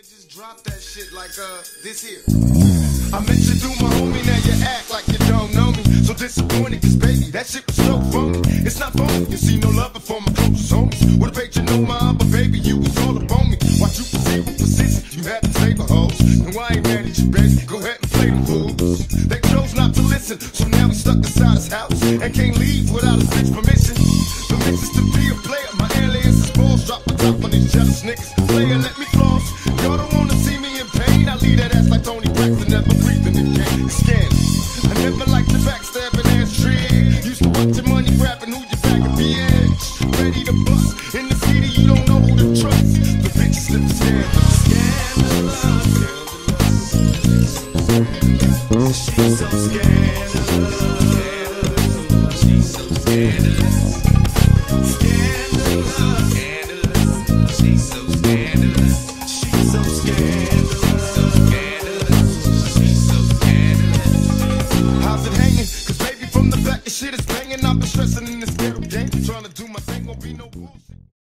just drop that shit like this here. I met you through my homie, now you act like you don't know me. So disappointed, cause baby, that shit was so phony. It's not phony, you see no love for my closest homies. Would've paid you no mind, but baby, you was all up on me. Watch you proceed with persistence, you had to save a hoes. And why I ain't mad at you, baby, go ahead and play the fools. They chose not to listen, so now we stuck inside his house and can't leave without a bitch permission. Permissions to be a player, my alias is balls. Drop the top on these jealous niggas. Player, let me floss. Y'all don't wanna see me in pain, I leave that ass like Tony Braxton, never breathing again. It's scandalous. I never liked the backstabbing ass trick. Used to watch your money grabbing who you back a bitch. Ready to bust in the city, you don't know who to trust. The bitches slip scandalous. She's so scandalous. She's so scandalous. She's so scandalous. She's so scandalous. She's so scandalous. How's it hanging? Cause baby from the back, the shit is banging. I've been stressing in this ghetto game. Trying to do my thing, won't be no bullshit.